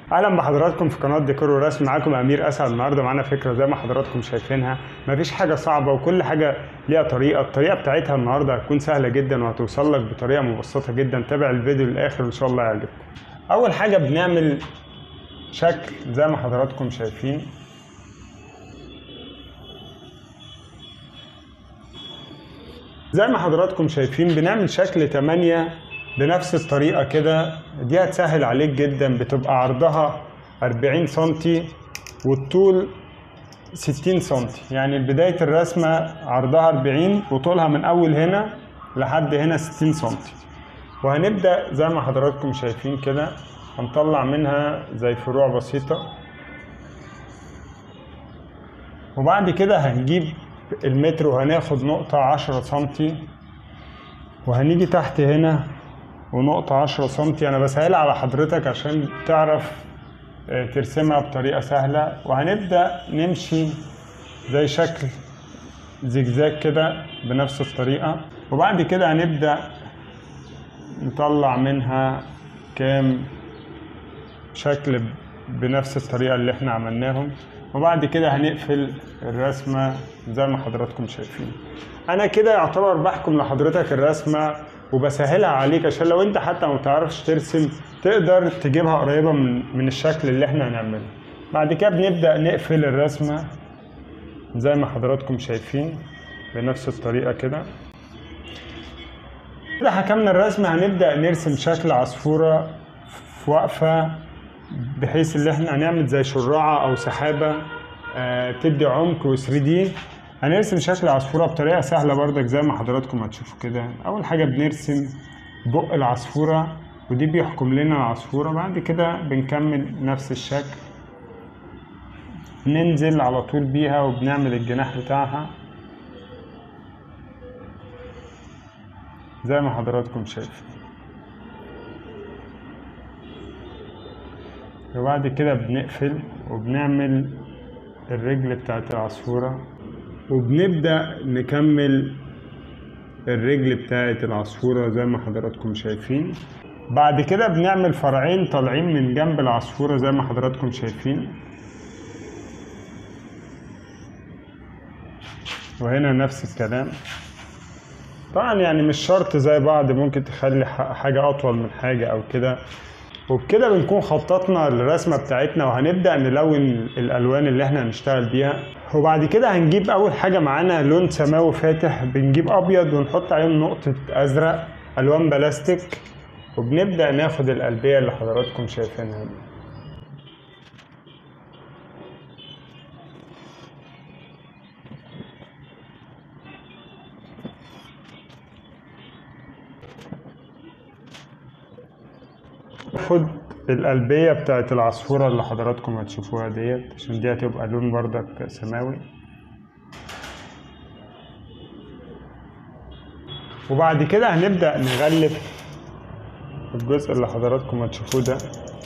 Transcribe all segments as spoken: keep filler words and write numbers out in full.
اهلا بحضراتكم في قناه ديكور ورسم. معاكم امير اسعد. النهارده معانا فكره زي ما حضراتكم شايفينها، مفيش حاجه صعبه وكل حاجه ليها طريقه. الطريقه بتاعتها النهارده هتكون سهله جدا وهتوصل لك بطريقه مبسطه جدا. تابع الفيديو للاخر ان شاء الله يعجبكم. اول حاجه بنعمل شكل زي ما حضراتكم شايفين. زي ما حضراتكم شايفين بنعمل شكل تمانية بنفس الطريقة كده. دي هتسهل عليك جدا. بتبقى عرضها أربعين سنتي والطول ستين سنتي، يعني بداية الرسمة عرضها أربعين وطولها من أول هنا لحد هنا ستين سنتي. وهنبدأ زي ما حضراتكم شايفين كده، هنطلع منها زي فروع بسيطة. وبعد كده هنجيب المتر وهناخد نقطة عشرة سنتي، وهنيجي تحت هنا ونقطة عشرة سنتي. أنا بسهلها على حضرتك عشان تعرف ترسمها بطريقة سهلة. وهنبدأ نمشي زي شكل زجزاج كده بنفس الطريقة. وبعد كده هنبدأ نطلع منها كام شكل بنفس الطريقة اللي احنا عملناهم. وبعد كده هنقفل الرسمة زي ما حضراتكم شايفين. انا كده يعتبر بحكم لحضرتك الرسمة وبسهلها عليك، عشان لو انت حتى ما بتعرفش ترسم تقدر تجيبها قريبة من, من الشكل اللي احنا هنعمله. بعد كده بنبدأ نقفل الرسمة زي ما حضراتكم شايفين بنفس الطريقة كده. كده حكمنا الرسمة. هنبدأ نرسم شكل عصفورة في وقفة، بحيث اللي احنا هنعمل زي شراعة او سحابة آه تدي عمق و ثري دي. هنرسم شكل عصفورة بطريقة سهلة برضك زي ما حضراتكم هتشوفوا كده. اول حاجة بنرسم بق العصفورة ودي بيحكم لنا العصفورة. بعد كده بنكمل نفس الشكل، ننزل على طول بيها وبنعمل الجناح بتاعها زي ما حضراتكم شايفين. وبعد كده بنقفل وبنعمل الرجل بتاعت العصفورة وبنبدأ نكمل الرجل بتاعت العصفورة زي ما حضراتكم شايفين. بعد كده بنعمل فرعين طالعين من جنب العصفورة زي ما حضراتكم شايفين. وهنا نفس الكلام. طبعا يعني مش شرط زي بعض، ممكن تخلي حاجة أطول من حاجة أو كده. وبكده بنكون خططنا الرسمة بتاعتنا وهنبدأ نلون الألوان اللي احنا هنشتغل بيها. وبعد كده هنجيب أول حاجة معانا لون سماوي فاتح، بنجيب أبيض ونحط عليهم نقطة أزرق ألوان بلاستيك، وبنبدأ ناخد القلبية اللي حضراتكم شايفينها دي. ناخد القلبية بتاعت العصفورة اللي حضراتكم هتشوفوها ديت، عشان دي هتبقى لون بردك سماوي. وبعد كده هنبدأ نغلف الجزء اللي حضراتكم هتشوفوه ده.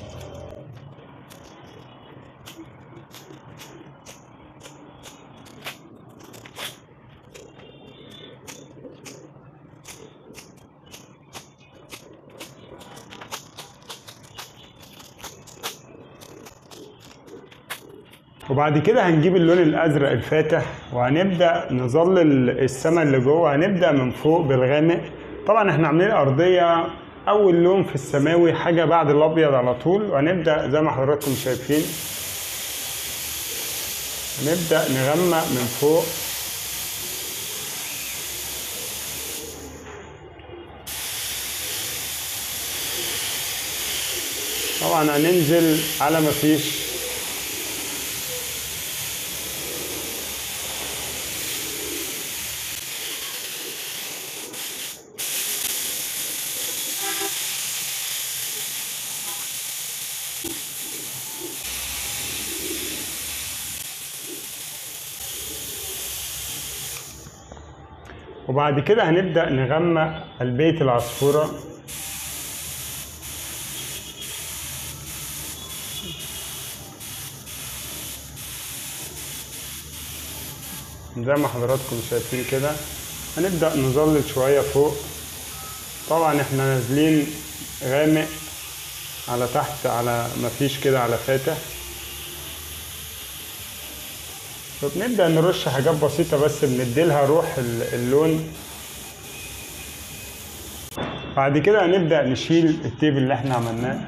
وبعد كده هنجيب اللون الازرق الفاتح وهنبدا نظلل السماء اللي جوه. هنبدا من فوق بالغامق. طبعا احنا عاملين ارضيه اول لون في السماوي حاجه بعد الابيض على طول. وهنبدا زي ما حضراتكم شايفين هنبدا نغمق من فوق. طبعا هننزل على ما فيش. وبعد كده هنبدأ نغمق قلبية العصفورة زي ما حضراتكم شايفين كده. هنبدأ نظلل شوية فوق. طبعا احنا نازلين غامق على تحت، على مفيش كده، على فاتح. فبنبدأ نرش حاجات بسيطة بس بنديلها روح اللون. بعد كده هنبدأ نشيل التيب اللي احنا عملناه.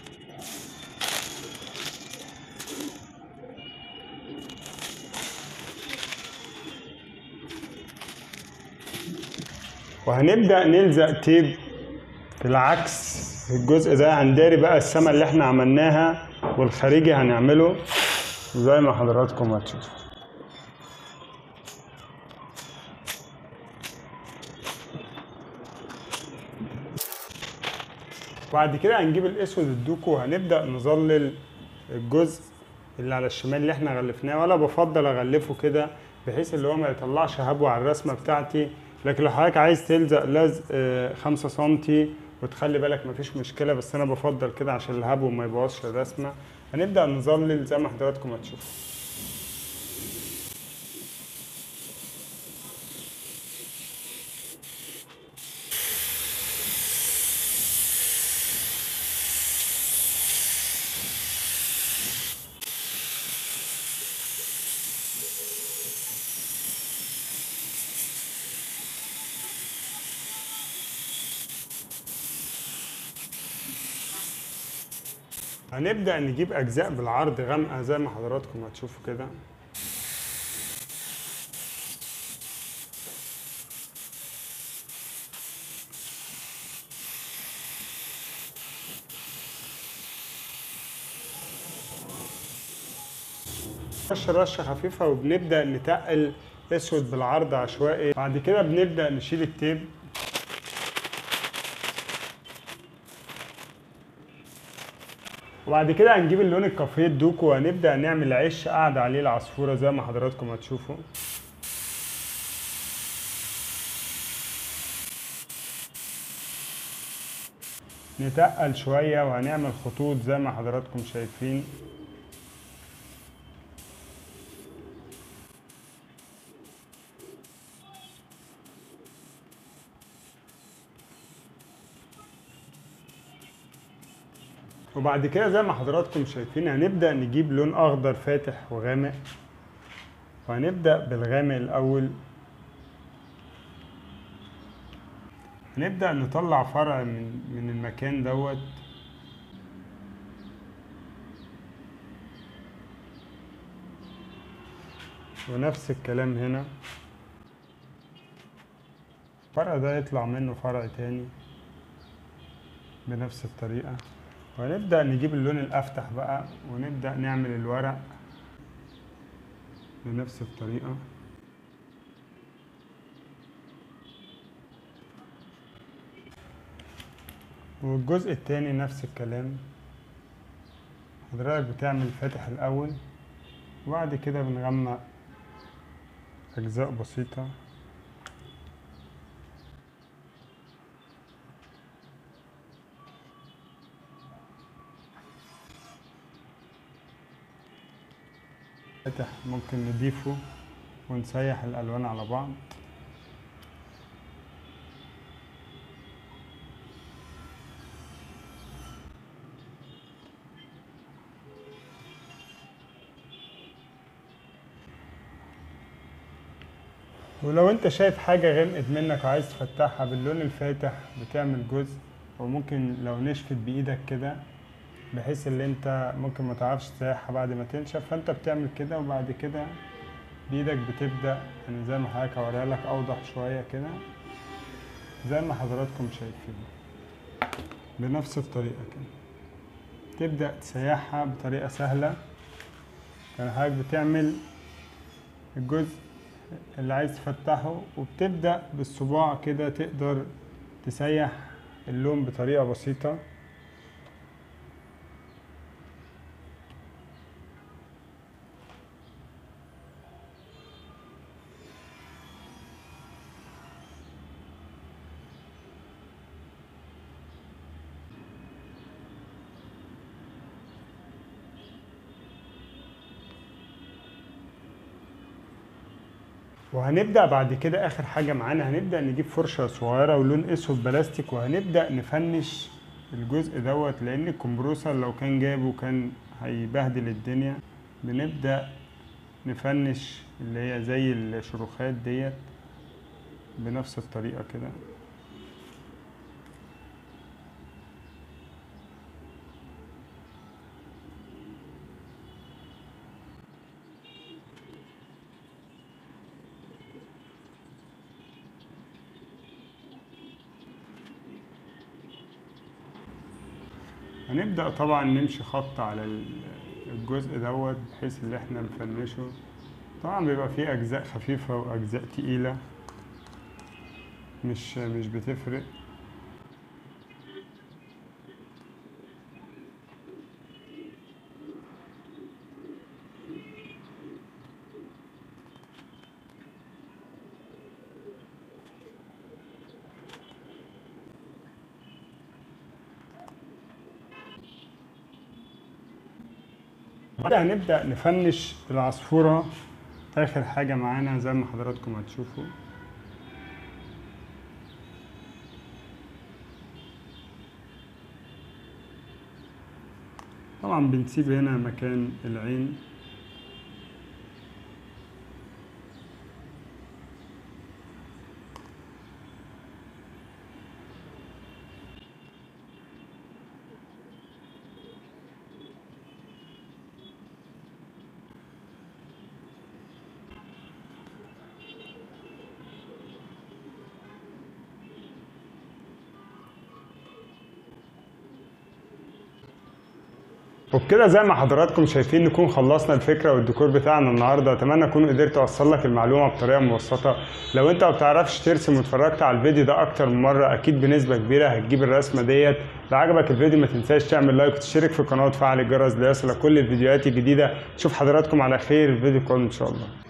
وهنبدأ نلزق تيب في العكس في الجزء ده. هنداري بقى السما اللي احنا عملناها، والخارجي هنعمله زي ما حضراتكم هتشوفوا. بعد كده هنجيب الاسود الدوكو وهنبدأ نظلل الجزء اللي على الشمال اللي احنا غلفناه. ولا بفضل اغلفه كده بحيث اللي هو ما يطلعش هبو على الرسمة بتاعتي. لكن لو حضرتك عايز تلزق لزق خمسة سنتي وتخلي بالك مفيش مشكلة، بس انا بفضل كده عشان الهبو ما يبوظش الرسمة. هنبدأ نظلل زي ما حضراتكم هتشوفوا. هنبدأ نجيب أجزاء بالعرض غامقة زي ما حضراتكم هتشوفوا كده. رشة رشة خفيفة، وبنبدأ نتقل أسود بالعرض عشوائي. بعد كده بنبدأ نشيل التيب. وبعد كده هنجيب اللون الكافيه الدوكو وهنبدأ نعمل عش قاعد عليه العصفورة زي ما حضراتكم هتشوفوا. نتقل شوية وهنعمل خطوط زي ما حضراتكم شايفين. وبعد كده زي ما حضراتكم شايفين هنبدأ نجيب لون أخضر فاتح وغامق، وهنبدأ بالغامق الأول. هنبدأ نطلع فرع من من المكان دوت، ونفس الكلام هنا. الفرع ده يطلع منه فرع تاني بنفس الطريقة. وهنبدأ نجيب اللون الأفتح بقى ونبدأ نعمل الورق بنفس الطريقة. والجزء التاني نفس الكلام. حضرتك بتعمل فاتح الأول وبعد كده بنغمق أجزاء بسيطة. فاتح ممكن نضيفه ونسيح الألوان على بعض. ولو انت شايف حاجة غمقت منك وعايز تفتحها باللون الفاتح بتعمل جزء، وممكن لو نشفت بإيدك كده بحيث اللي انت ممكن ما تعرفش تسيحها بعد ما تنشف، فانت بتعمل كده وبعد كده بإيدك بتبدأ يعني زي ما حضرتك هوريها لك أوضح شوية كده زي ما حضراتكم شايفين بنفس الطريقة كده. تبدأ تسيحها بطريقة سهلة. يعني حضرتك بتعمل الجزء اللي عايز تفتحه وبتبدأ بالصباع كده تقدر تسيح اللون بطريقة بسيطة. وهنبدأ بعد كده آخر حاجة معانا، هنبدأ نجيب فرشة صغيرة ولون أسود بلاستيك وهنبدأ نفنش الجزء دوت، لان الكمبروسر لو كان جابه كان هيبهدل الدنيا. بنبدأ نفنش اللي هي زي الشروخات ديت بنفس الطريقة كده. هنبدأ طبعا نمشي خط على الجزء دوت بحيث اللي احنا نفنشه. طبعا بيبقى فيه اجزاء خفيفة واجزاء تقيلة، مش مش بتفرق. بعدها هنبدأ نفنش العصفورة آخر حاجة معانا زي ما حضراتكم هتشوفوا. طبعا بنسيب هنا مكان العين. وبكده زي ما حضراتكم شايفين نكون خلصنا الفكره والديكور بتاعنا النهارده. اتمنى اكون قدرت اوصل لك المعلومه بطريقه مبسطه. لو انت ما بتعرفش ترسم واتفرجت على الفيديو ده اكتر من مره، اكيد بنسبه كبيره هتجيب الرسمه ديت. لو عجبك الفيديو ما تنساش تعمل لايك وتشترك في القناه وتفعل الجرس ليصلك كل الفيديوهات الجديده. اشوف حضراتكم على خير الفيديو القادم ان شاء الله.